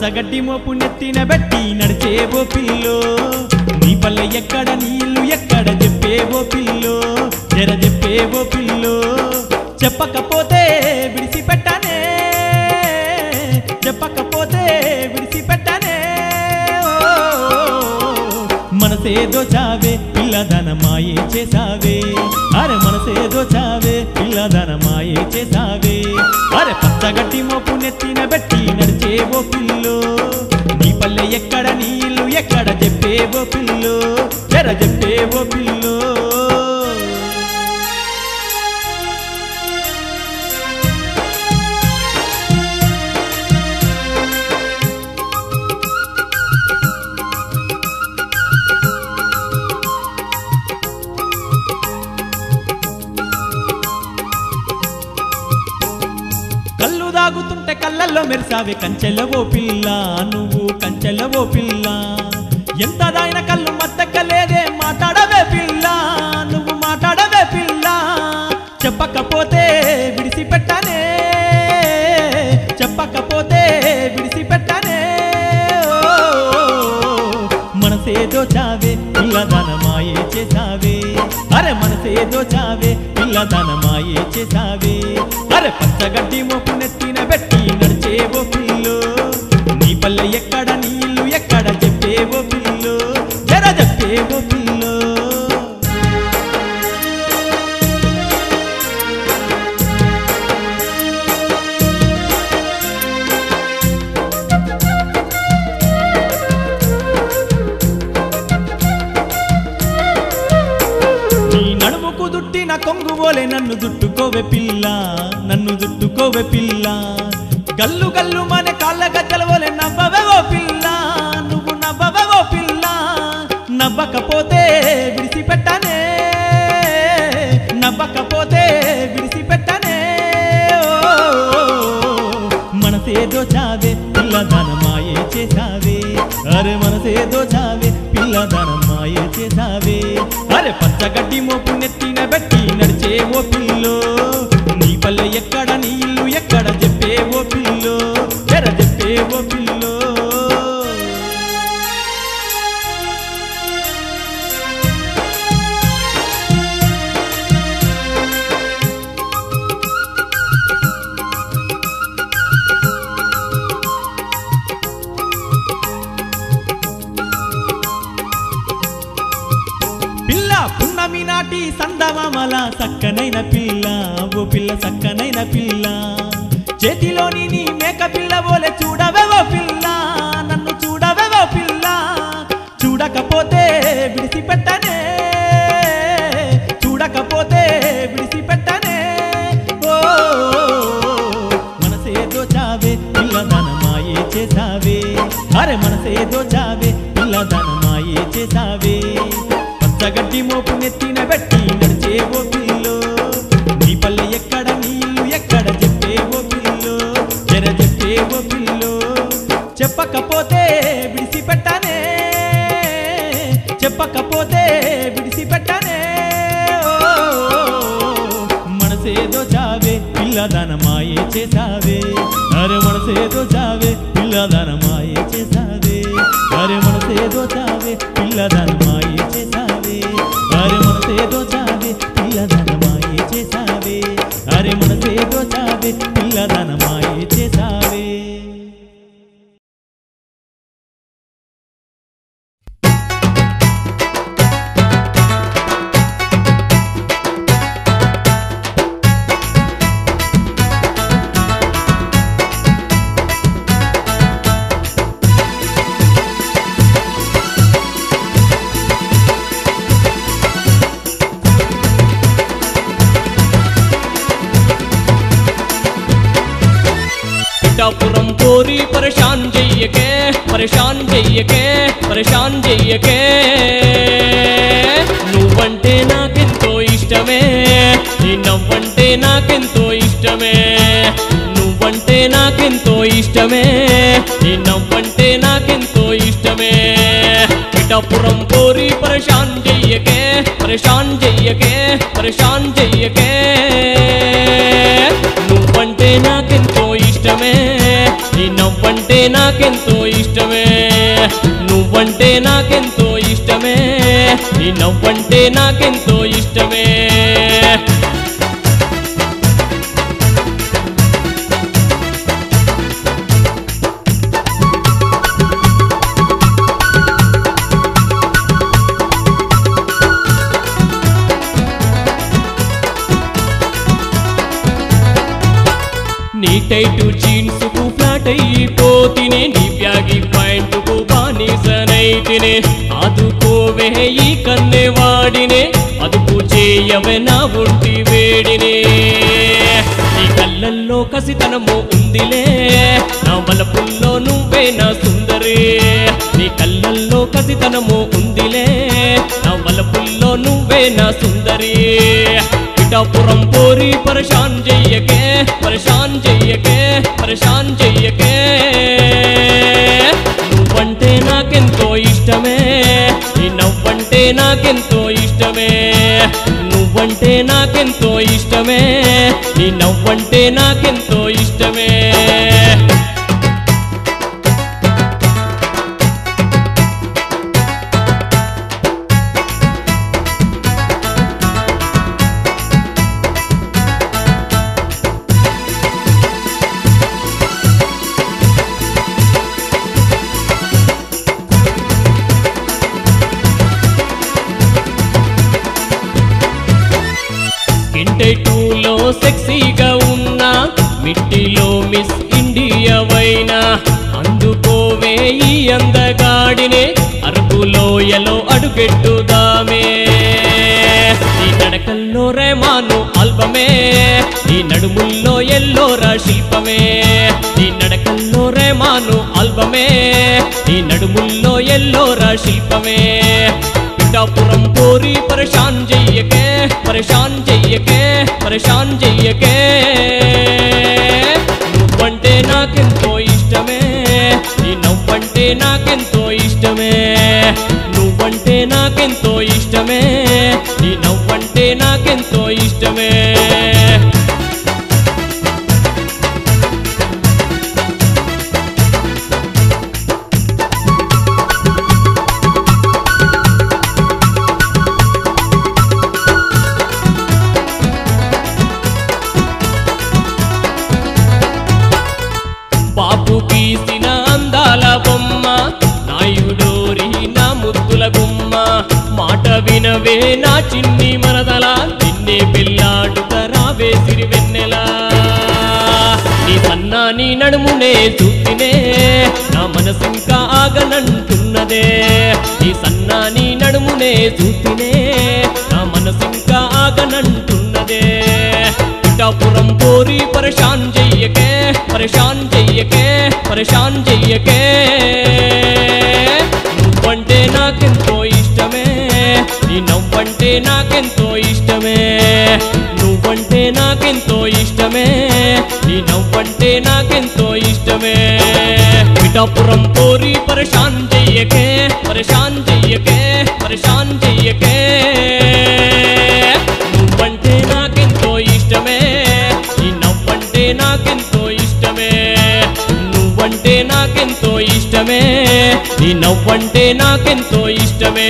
పచ్చగడ్డి మోపు నెత్తిన బెట్టి నడిచేవో పిల్లో నీ పల్లె ఎక్కడ నీళ్ళు ఎక్కడ చెప్పేవో పిల్లో జర చెప్పేవో పిల్లో చెప్పకపోతే విడిసిపెట్టనే చెప్పకపోతే విడిసిపెట్టనే మనసేదో చావే పిల్లదన మాయే చేసావే అరే మనసేదో చావే పిల్లదన మాయే చేసావే అరే పచ్చగడ్డి మోపు నెత్తిన బెట్టి నడిచేవో పిల్లో నీ పల్లె ఎక్కడ నీళ్ళు ఎక్కడ చెప్పేవో పిల్లో జర చెప్పేవో పిల్లో కళ్ళు దాగుతుంటే కళ్ళల్లో మెరిసావే కంచెలవో పిల్ల నువ్వు కంచెలవో పిల్ల ఎంత దాయిన కళ్ళు మద్దక్కలేదే మాట్లాడవే పిల్ల నువ్వు మాట్లాడవే పిల్ల చెప్పకపోతే విడిసిపెట్టనే చెప్పకపోతే విడిసిపెట్టనే మనసేదో చావే పిల్లదన మాయే చేసావే అరే మనసేదో చావే పిల్లదన మాయే చేసావే అరే పచ్చగడ్డి మోపు నెత్తిన బెట్టి నడిచేవో పిల్లో నీ పల్లె ఎక్కడ నీళ్ళు ఎక్కడ చెప్పేవో పిల్లో జర చెప్పేవో పిల్లో నడుముకు దుట్టిన కొంగువోలే నన్ను దుట్టుకోవే పిల్ల నన్ను దుట్టుకోవే పిల్ల గల్లు గల్లు మన కాళ్ళ గజ్జలవోలే నవ్వవేవో పిల్ల నువ్వు నవ్వవేవో పిల్ల నవ్వకపోతే విడిసిపెట్టనే నవ్వకపోతే విడిసిపెట్టనే మనసేదో చావే పిల్లదన మాయే చేసావే అరే మనసేదో చావే పిల్లదన మాయే చేసావే అరే పచ్చగడ్డి మోపు నెత్తిన బెట్టి నడిచేవో పిల్లో నీ పల్లె ఎక్కడ నీళ్ళు ఎక్కడ చెప్పేవో పిల్లో జర చెప్పేవో పిల్లో పున్నమి నాటి సందమామల సక్కనైన పిల్ల ఓ పిల్ల సక్కనైన పిల్ల చేతిలోని నీ మేక పిల్ల ఓలే చూడవేవో పిల్ల నన్ను చూడవేవో పిల్ల చూడకపోతే విడిసిపెట్టనే చూడకపోతే విడిసిపెట్టనే ఓ మనసేదో చావే పిల్లదన మాయే చేసావే అరే మనసేదో చావే పిల్లదన మాయే చేసావే పచ్చగడ్డి మోపు నెత్తిన బెట్టి నడిచేవో పిల్లో నీ పల్లె ఎక్కడ నీళ్ళు ఎక్కడ చెప్పేవో పిల్లో జర చెప్పేవో పిల్లో చెప్పకపోతే విడిసిపెట్టనే చెప్పకపోతే విడిసిపెట్టనే మనసేదో చావే పిల్లదన మాయే చేసావే అరే మనసేదో చావే పిల్లదన మాయే చేసావే అరే మనసేదో చావే పిల్లదన మాయే చేసావే అరే మనసేదో చావే పిల్లదన మాయే చేసావే అరే మనసేదో చావే పిల్లదన మాయే చేసావే पिठापुरम कोरी परेशान जइए के परेशान जइए के परेशान जइए के నువ్వంటే నాకెంతో ఇష్టమే నీ నవ్వంటే నాకెంతో ఇష్టమే నువ్వంటే నాకెంతో ఇష్టమే నీ నవ్వంటే నాకెంతో ఇష్టమే पिठापुरम कोरी परेशान जइए के परेशान जइए के परेशान जइए के నువ్వంటే నాకెంతో ఇష్టమే నీ నవ్వంటే నువ్వంటే నాకెంతో ఇష్టమే నువ్వంటే నాకెంతో ఇష్టమే నీ నవ్వంటే నాకెంతో ఇష్టమే నీ టైటు జీన్స్ కు ఫ్లాట్ అయిపోతినే నీ బ్యాగి ప్యాంటు కు బానిసనైతినే ఆదుకోవే ఈ కన్నెవాడినే అదుపు చేయవే నా ఒంటి వేడినే నీ కళ్ళల్లో కసితనము ఉందిలే నా బలపుల్లో నువ్వే నా సుందరే నీ కళ్ళల్లో కసితనము ఉందిలే నా బలపుల్లో నువ్వే నా సుందరి పిఠాపురం పోరి పరేషాన్ చెయ్యకే పరేషాన్ చెయ్యకే పరేషాన్ చెయ్యకే నువ్వంటే నాకెంతో ఇష్టమే నీ నవ్వంటే నాకెంతో ఇష్టమే నువ్వంటే నాకెంతో ఇష్టమే నీ నవ్వంటే నాకెంతో ఇష్టమే టూలో సెక్సీగా ఉన్నా మిట్టిలో మిస్ ఇండియా వైనా అందుకోవే ఈ అందగాడినే అరకులోయలో అడుగెట్టుదామే నీ నడకల్లో రెమాను ఆల్బమే నీ నడుముల్లో ఎల్లోరా శిల్పమే నీ నడకల్లో రెమాను ఆల్బమే నీ నడుముల్లో ఎల్లోరా శిల్పమే పిఠాపురం పోరి పరేషాన్ చెయ్యకే పరేషాన్ చెయ్యకే పరేషాన్ చెయ్యకే నువ్వంటే నాకెంతో ఇష్టమే నీ నవ్వంటే నాకెంతో ఇష్టమే నువ్వంటే నాకెంతో ఇష్టమే నీ నవ్వంటే నాకెంతో ఇష్టమే బాపు గీసిన అందాల బొమ్మ నాయుడోరి నా ముద్దుల గుమ్మ మాట వినవే నా చిన్ని మరదల నిన్నే పెళ్ళాడుతరావే సిరివెన్నెలా నీ సన్నాని నడుమునే చూపినే నా మనసింకా ఆగనంటున్నదే నీ సన్నాని నడుమునే చూపినే నా మనసింకా ఆగనంటున్నదే పిఠాపురం పోరి పరేషాన్ చెయ్యకే పరేషాన్ చెయ్యకే పరేషాన్ చెయ్యకే నువ్వంటే నాకెంతో ఇష్టమే నీ నవ్వంటే నాకెంతో ఇష్టమే నువ్వంటే నాకెంతో ఇష్టమే నీ నవ్వంటే నాకెంతో ఇష్టమే పిఠాపురం పోరి పరేషాన్ చెయ్యకే పరేషాన్ చెయ్యకే పరేషాన్ చెయ్యకే నువ్వంటే నాకెంతో ఇష్టమే నీ నవ్వంటే నాకెంతో ఇష్టమే నువ్వంటే నాకెంతో ఇష్టమే నీ నవ్వంటే నాకెంతో ఇష్టమే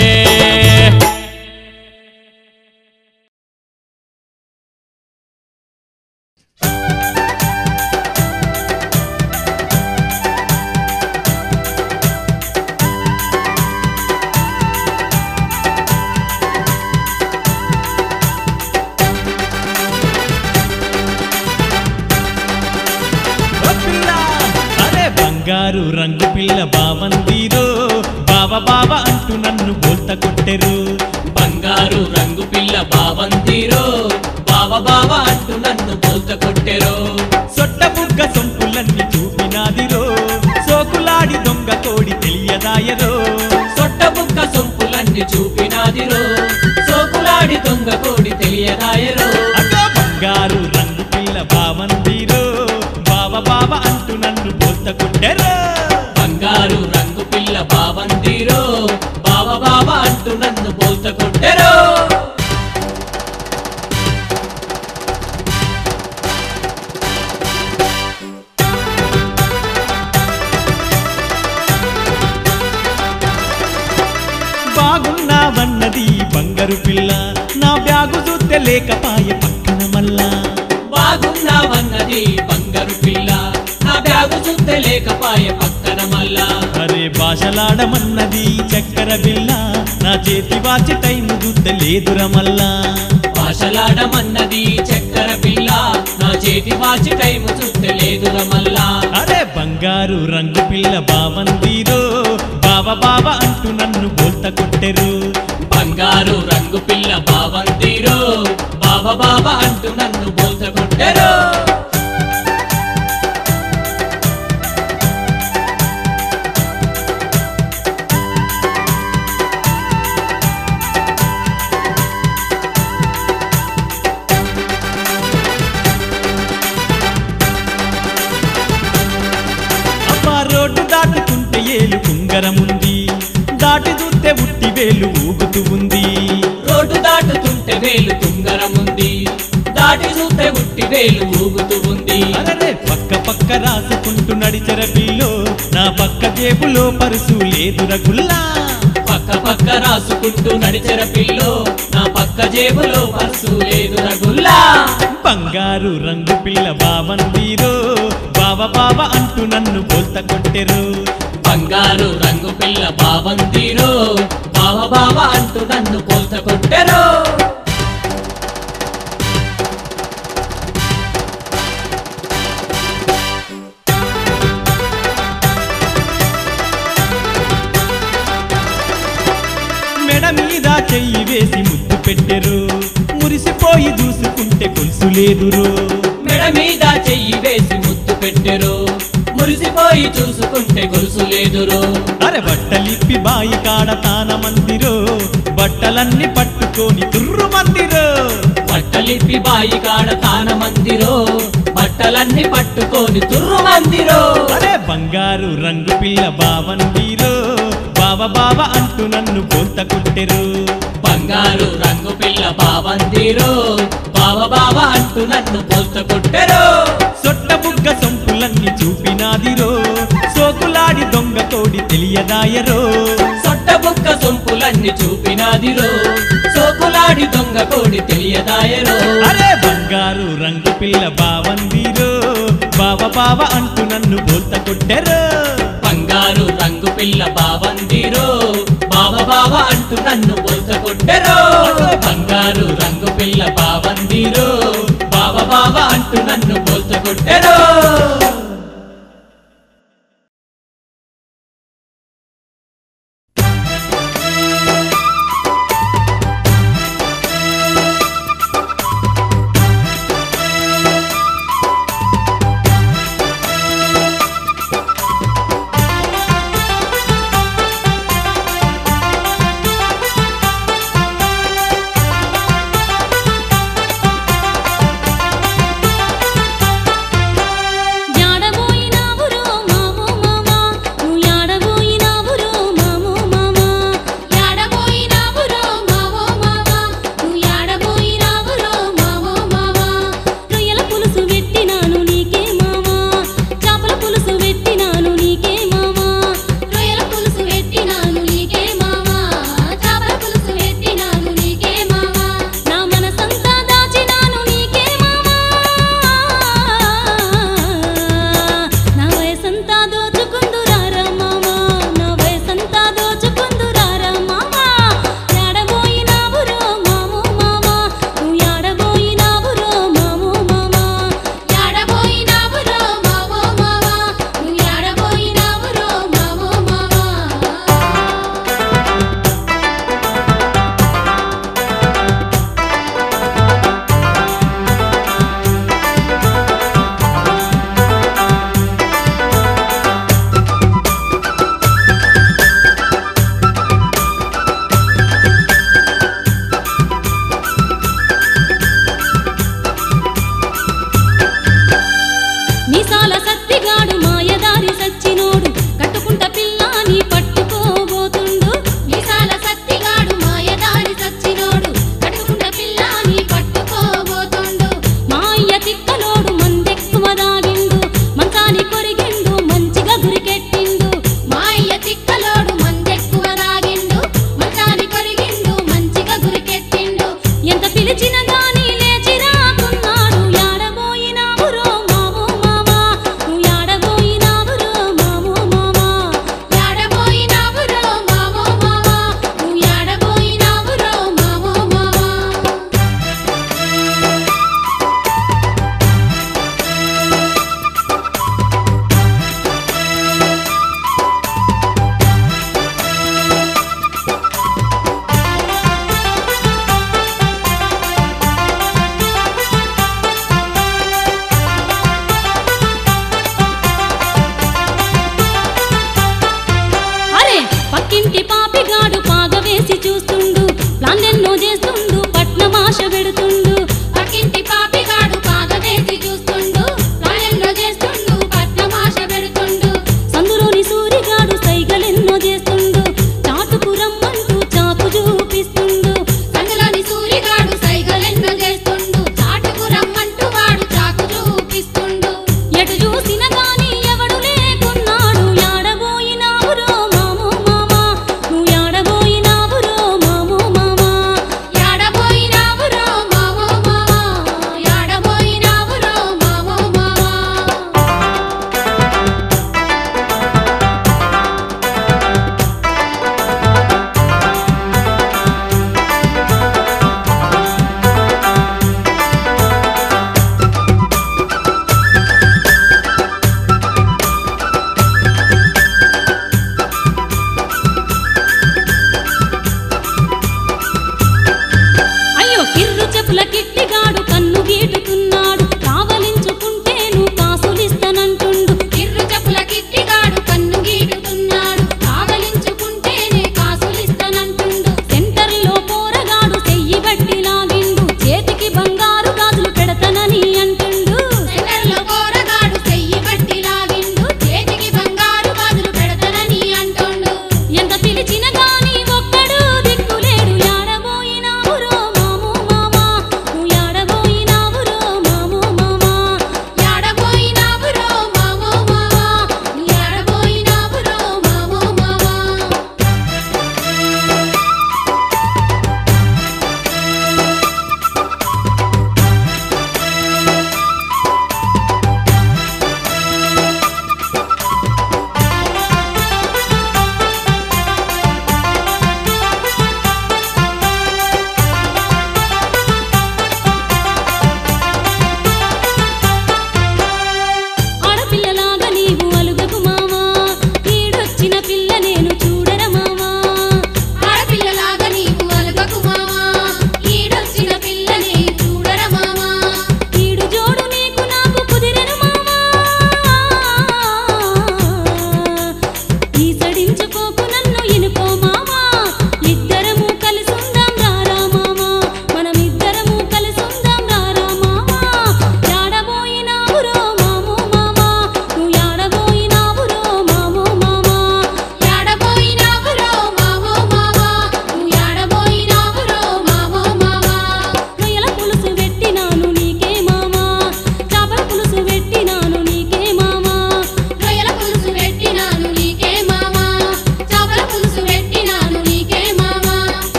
బంగారు రంగు పిల్ల బావందిరో బావ బావ అంటూ నన్ను బోల్త కొట్టెరు బంగారు రంగు పిల్ల బావందిరో బావ బావ అంటూ నన్ను బోల్త కొట్టెరు సొట్ట బుగ్గ సొంపులన్నీ చూపినాదిరో సోకులాడి దొంగ కోడి తెలియదాయరో సొట్ట బుగ్గ సొంపులన్నీ చూపినాదిరో సోకులాడి దొంగ కోడి తెలియదాయరో బంగారు రంగు పిల్ల బావందిరో బావ బావ అంటూ నన్ను బోల్త కొట్టెరు బంగారు రంగు పిల్ల బావందిరో బావ బావ అంటూ నన్ను బోల్త కొట్టెరు బాగున్నావన్నది బంగారు పిల్ల నా బ్యాగు చూస్తే లేకపాయ పక్కన మల్లా బాగున్నావన్నది బంగారు పిల్ల నా బ్యాగు చూస్తే లేకపాయ పక్కన మల్లా అరే భాషలాడమన్నది చక్కెర బిల్ల నా చేతి వాచి టైం చూస్తే లేదుర మల్లా భాషలాడమన్నది చక్కెర పిల్ల నా చేతి వాచి టైం చూస్తే లేదుర మల్లా అరే బంగారు రంగు పిల్ల బావందీరో బావ బావ అంటూ నన్ను బోల్త కొట్టెరు బంగారు రంగు పిల్ల బావందీరో బావ బావ అంటూ నన్ను బోల్త కొట్టెరు రోడ్డు దాటుతుంటే ఏలు కుంగరముంది దాటి చూస్తే ఉట్టి వేలు ఊగుతూ ఉంది రోడ్డు దాటుతుంటే వేలు తుంగరముంది దాటి చూస్తే ఉట్టి వేలు ఊగుతూ ఉంది అరే పక్క పక్క రాసుకుంటూ నడిచర పిల్లో నా పక్క జేబులో పరుసు లేదుర గుల్లా పక్క పక్క రాసుకుంటూ నడిచెర పిల్లో నా పక్క జేబులో పర్సు లేదుర గుల్లా బంగారు రంగు పిల్ల బావందీరో బావ బావ అంటూ నన్ను బోల్త కొట్టెరు బంగారు రంగు పిల్ల బావందీరో బావ బావ అంటూ నన్ను బోల్త కొట్టెరు మెడ మీద చెయ్యి వేసి ముద్దు పెట్టెరు మురిసిపోయి చూసుకుంటే కొలుసు లేదురు మెడ మీద చెయ్యి వేసి ముద్దు పెట్టెరు మురిసిపోయి చూసుకుంటే గొలుసు లేదురు అరే బట్టలిప్పి బాయి కాడ తాన మందిరో బట్టలన్నీ పట్టుకొని తుర్రు మందిరో బట్టలిప్పి బాయి కాడ తాన మందిరో బట్టలన్నీ పట్టుకొని తుర్రు మందిరో అరే బంగారు రంగు పిల్ల బావందీరో బావ బావ అంటూ నన్ను బోల్త కొట్టెరు బంగారు రంగు పిల్ల బావందీరో బావ బావ అంటూ నన్ను బోల్త కొట్టెరు సొట్ట బుగ్గ సొంపులన్నీ చూపినాదిరో సోకులాడి దొంగ తోడి తెలియదాయరో సొట్ట బుక్క సొంపులన్నీ చూపినాదిరో సోకులాడి దొంగ కోడి తెలియదాయరో అరే బంగారు రంగు పిల్ల బావందీరో బావ బావ అంటూ నన్ను బోల్త కొట్టెరు బంగారు రంగు పిల్ల బావందీరో బావ బావ అంటూ నన్ను బోల్త కొట్టెరు బంగారు రంగు పిల్ల బావందీరో బావ బావ అంటూ నన్ను బోల్త కొట్టెరు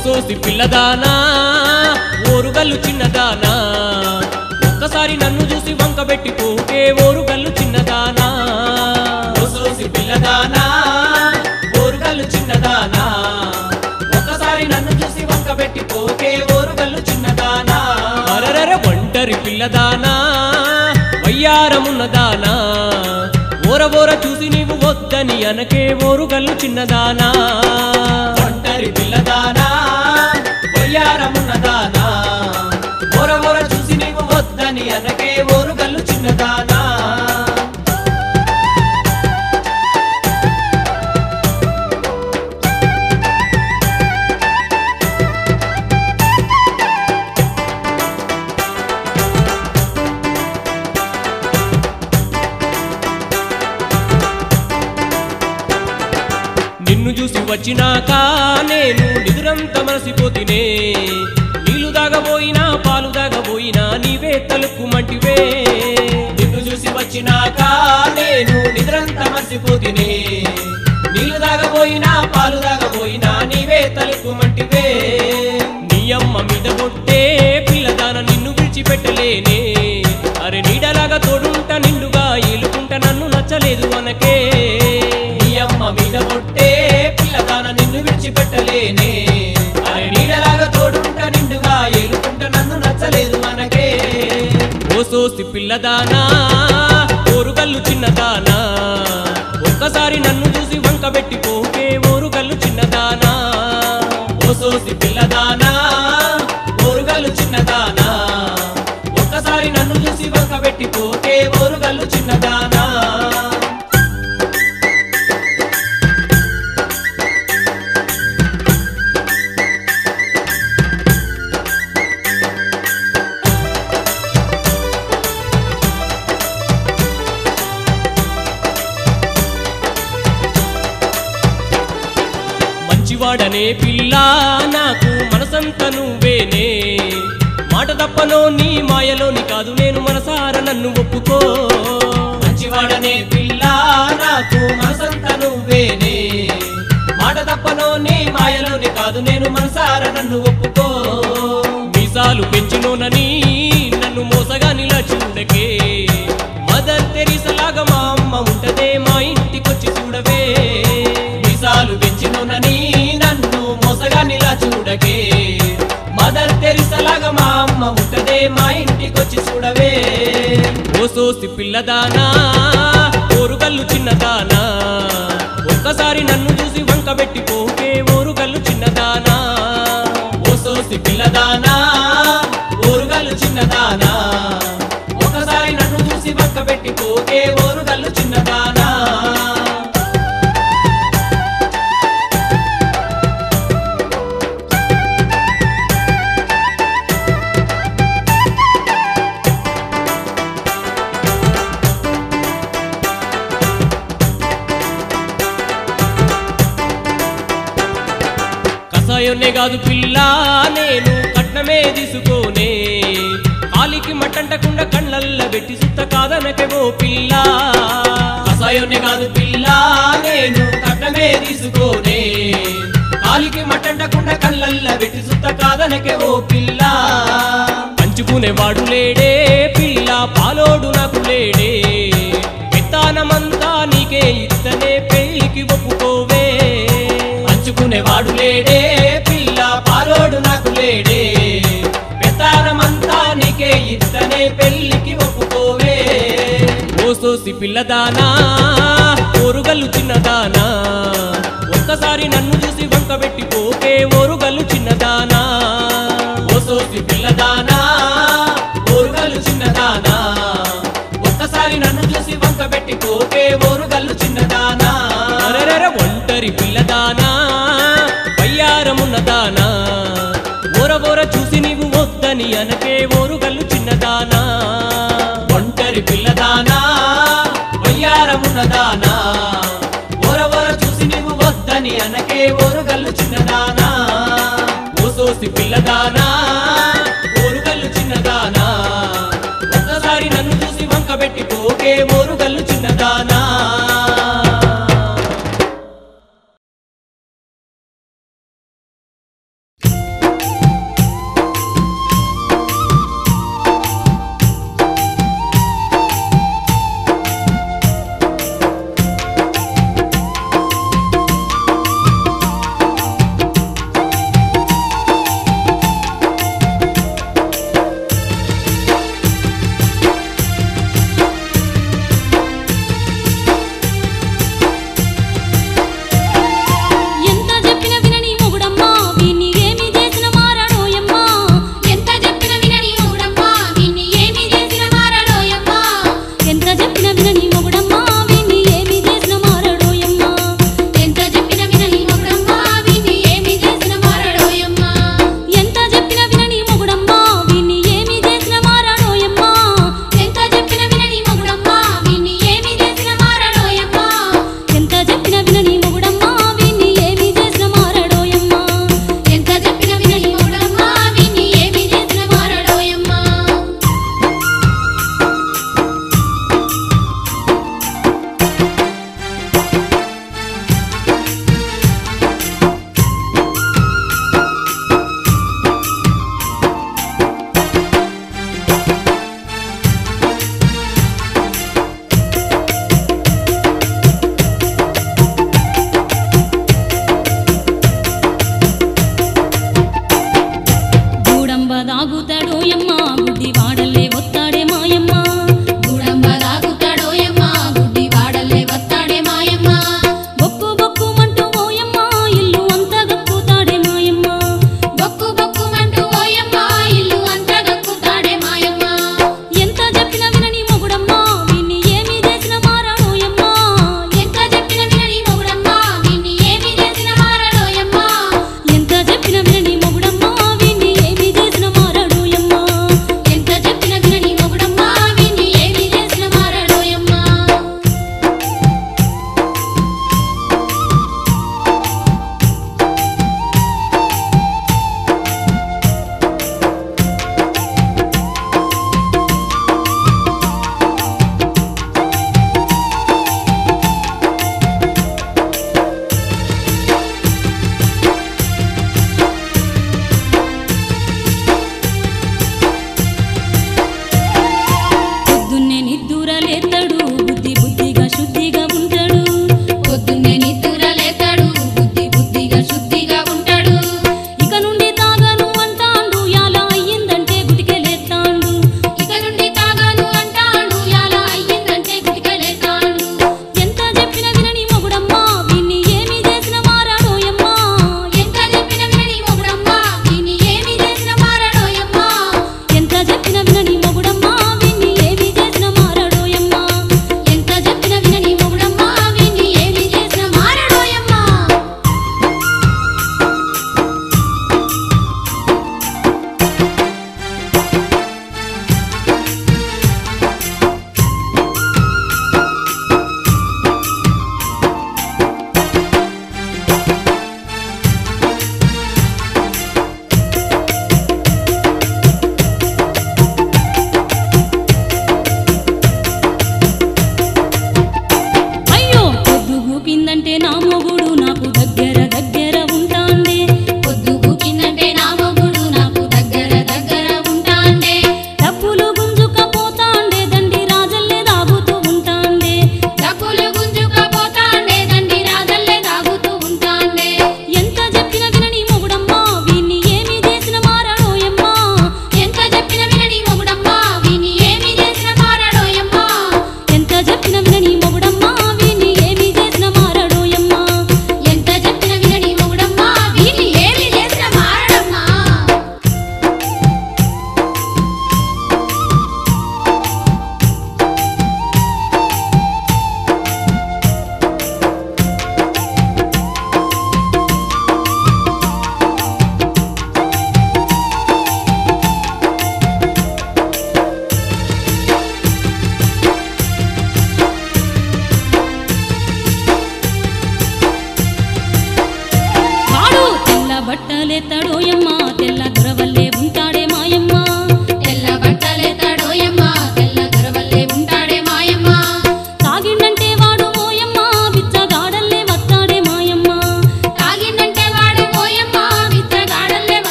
ఓసోసి పిల్లదానా ఓరుగల్లు చిన్నదానా ఒక్కసారి నన్ను చూసి వంకబెట్టి పోకే ఓరుగల్లు చిన్నదానా ఓసోసి పిల్లదానా ఓరుగల్లు చిన్నదానా ఒక్కసారి నన్ను చూసి వంకబెట్టి పోకే ఓరుగల్లు చిన్నదానా అరరర ఒంటరి పిల్లదానా వయ్యారమున్నదానా ఓరబోర చూసి నీవు వద్దని అనకే ఓరుగల్లు చిన్నదానా ఒంటరి పిల్లదానా వయ్యారమున్నదానా ఓరవోర చూసి నీవు వద్దని అనకే ఓరుగల్లు చిన్నదానా నిన్ను చూసి వచ్చినాక నేను నిదురంత మరసిపోతినే నీళ్లు దాగబోయినా పాలు దాగబోయినా నీవే తలుక్కుమంటివే నిన్ను చూసి వచ్చినాక నేను నిద్రంతా మర్చిపోతినే నీళ్లు దాగబోయినా పాలు దాగబోయినా నీవే తలుక్కుమంటివే నీ అమ్మ మీద కొట్టే పిల్లదాన నిన్ను విడిచిపెట్టలేనే అరే నీడలాగా తోడుంట నిండుగా ఏలుకుంట నన్ను నచ్చలేదు అనకే నీ అమ్మ మీద కొట్టే పిల్లదాన నిన్ను విడిచిపెట్టలేనే అరే నీడలాగా తోడుంట నిండుగా ఏలుకుంట నన్ను నచ్చలేదు మనకే ఓసోసి పిల్లదానా ఓరుగల్లు చిన్నదానా ఒక్కసారి నన్ను చూసి వంకబెట్టి పోకే ఓరుగల్లు చిన్నదానా ఓసోసి పిల్లదానా ఓరుగల్లు చిన్నదానా ఒక్కసారి నన్ను చూసి వంకబెట్టి పోకే ఓరుగల్లు చిన్నదానా మంచివాడనే పిల్ల నాకు మనసంత నువ్వేనే మాట తప్పనో నీ మాయలోని కాదు నేను మనసార నన్ను ఒప్పుకో మంచివాడనే పిల్ల నాకు మనసంత నువ్వేనే మాట తప్పనో నీ మాయలోని కాదు నేను మనసార నన్ను ఒప్పుకో మీసాలు పెంచినోనని నన్ను మోసగా నిలా చూడకే మదర్ తెరీసలాగా మా అమ్మ ఉంటదే మా ఇంటికొచ్చి చూడవే మీసాలు పెంచినోనని నన్ను మోసగా నిలా చూడకే మదర్ తెరిసలాగా మా అమ్మ ఉంటదే మా ఇంటికొచ్చి చూడవే ఓసోసి పిల్లదానా ఓరుగల్లు చిన్నదానా ఒక్కసారి నన్ను చూసి వంకబెట్టి పోకే ఓరుగల్లు చిన్నదానా ఓసోసి పిల్లదానా ఓరుగల్లు చిన్నదానా ఒకసారి నన్ను చూసి పక్కబెట్టి పోకే ఓరుగల్లు చిన్నదానా కసాయోనే కాదు పిల్ల నేను కట్నమే తీసుకోనే కాలికి మట్టంటకుండా కళ్ళల్ల పెట్టి సుత్త కాదనకే ఓ పిల్ల కసాయోనే కాదు పిల్ల నేను కట్నమే తీసుకోనే కాలికి మట్టంటకుండా కళ్ళల్ల పెట్టి సుత్త కాదనకే ఓ పిల్ల పంచుకునేవాడు లేడే పిల్ల పాలోడు నాకు లేడే విత్తానమంతా నీకే ఇత్తనే పెళ్లికి ఒప్పుకోవే పంచుకునేవాడు లేడే పిల్ల పాలోడు నాకు లేడే పెతానమంతా నీకే ఇత్తనే పెళ్లికి ఒప్పుకోవే ఓసోసి పిల్లదానా ఓరుగల్లు చిన్నదానా ఒక్కసారి నన్ను చూసి వంకబెట్టి పోకే ఓరుగల్లు చిన్నదానా ఓసోసి పిల్లదానా ఓరుగల్లు చిన్నదానా ఒక్కసారి నన్ను చూసి వంకబెట్టి పోకే ఓరుగల్లు చిన్నదానా అరెరెర ఒంటరి పిల్లదానా వయ్యారమున్నదానా ఓరబోర చూసి నీవు వద్దని అనకే ఓరుగల్లు చిన్నదానా ఒంటరి పిల్లదానా వయ్యారమున్నదానా ఓరవోర చూసి నీవు వద్దని అనకే ఓరుగల్లు చిన్నదానా ఓసోసి పిల్లదానా ఓరుగల్లు చిన్నదానా ఒక్కసారి నన్ను చూసి వంకబెట్టి పోకే ఓరుగల్లు చిన్నదానా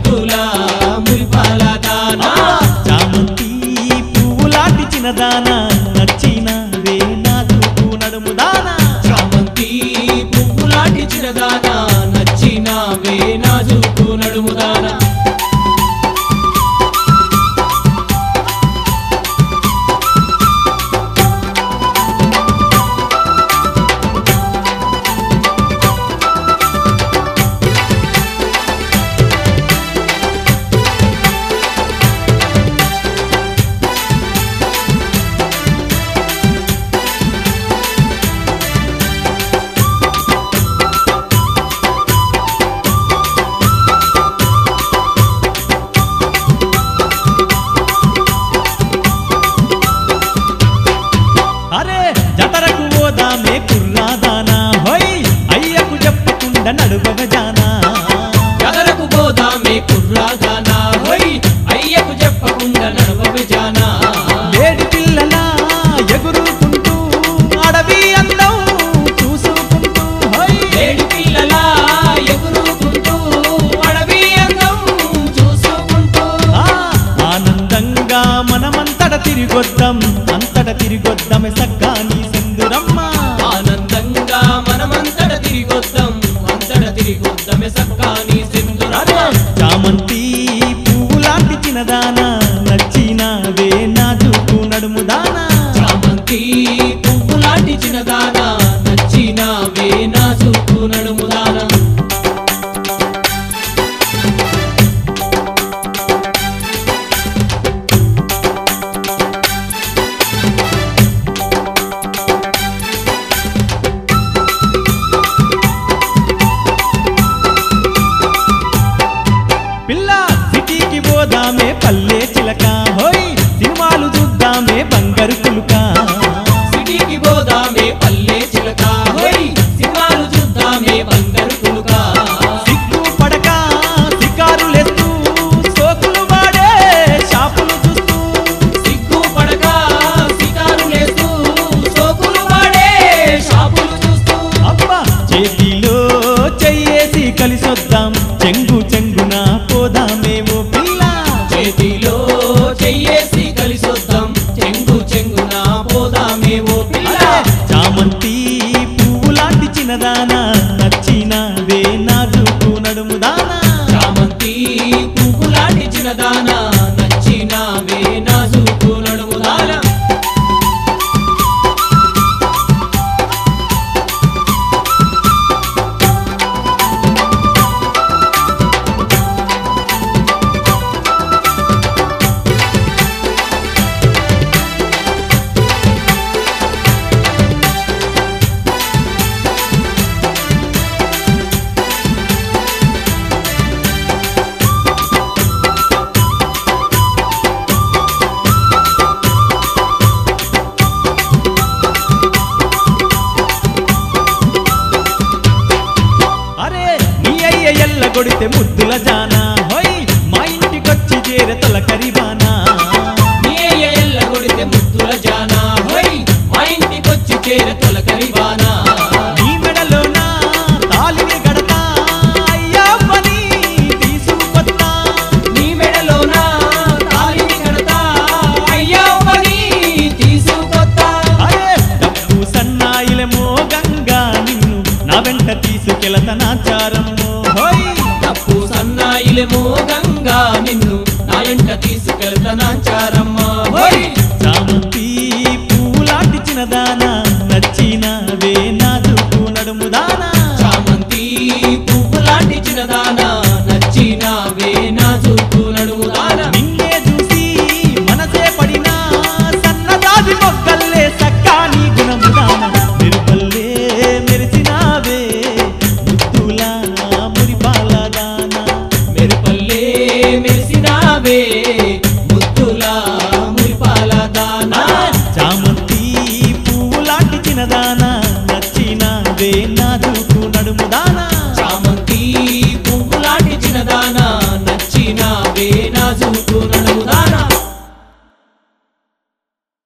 ముద్దుల మురిపాల దానా చామంతి పువ్వు లాంటి చిన్నదానా నచ్చినవే నాజుకు నడుముదానా చామంతి పువ్వులాంటి చిన్నదానా నచ్చినవే నాజుకు నడుముదానా అరే జతరకు పోదామే కుర్రాదానా హోయ్ అయ్యకు చెప్పకుండా నడువగ జానా కదలకు పోదామే కుర్రాదానా హోయ్ అయ్యకు చెప్పకుండా నడవవే జానా లేడి పిల్లలా ఎగురుకుంటూ అడవి అందం చూసుకుంటూ హోయ్ ఏడు పిల్లలా ఎగురుకుంటూ అడవి అందం చూసుకుంటూ ఆనందంగా మనమంతట తిరిగొద్దాం తిరిగొద్దమే సక్కాని సింధురమ్మ ఆనందంగా మనమంతట తిరిగొద్దమే సక్కాని సింధురమ్మ చామంతి పువ్వు లాంటి చిన్నదానా నచ్చినవే నాజుకు నడుముదానా చామంతి పువ్వులాంటి చిన్నదానా నచ్చినవే నాజుకు నడుముదానా పిల్ల సిటీకి పోదామే పల్లె చిలక హోయ్ సినిమాలు చూద్దామే బంగారు పులుక సిటీకి పోదామే పల్లె చిలక హోయ్ సినిమాలు చూద్దామే బంగారు పులుక సిగ్గు పడక సికారులేస్తూ సోకులు వాడే షాపులు చూస్తూ సిగ్గు పడక సికారులేస్తూ సోకులు వాడే షాపులు చూస్తూ అబ్బా చేతిలో చెయ్యేసి కలిసొద్దాం చెంగు చెంగున పోదామేమో పిల్ల చేతిలో చెయ్యేసి కలిసొద్దాం చెంగు చెంగున పోదామేమో పిల్ల చామంతి పువ్వు లాంటి చిన్నదానా నచ్చినవే నాజుకు నడుముదానా చామంతి పువ్వులాంటి చిన్నదానా నచ్చినవే నాజుకు నడుముదానా అరే నీ అయ్య ఎల్ల కొడితే ముద్దుల జానా హోయ్ మా ఇంటికొచ్చి చేరే తొలకరిబానా నీ అయ్య ఎల్ల కొడితే ముద్దుల జానా హోయ్ మా ఇంటికొచ్చి చేరే తొలకరిబానా నీ మెడలోన తాళిని గడతా అయ్యా పని తీసుకొత్తా నీ మెడలోన తాళిని కడతా అయ్యా పని తీసుకొత్తా అరే డబ్బు సన్నాయిల మోగంగా నిన్ను నా వెంట తీసుకెళతనాచారమ్మో హోయ్ తప్పు సన్నాయిలే మోగంగా నిన్ను నా ఎంట తీసుకెళ్తానాచారమ్మ హోయ్